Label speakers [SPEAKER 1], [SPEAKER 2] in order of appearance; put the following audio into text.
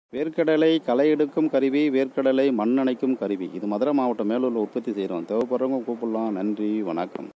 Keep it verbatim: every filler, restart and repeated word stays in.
[SPEAKER 1] வேர்க்கடலை களை எடுக்கும் கருவி, வேர்க்கடலை மண் அணைக்கும் கருவி. இது மதுரை மாவட்டம் மேலூரில் உற்பத்தி செய்கிறோம். தேவைப்படுறவங்க கூப்பிடலாம். நன்றி, வணக்கம்.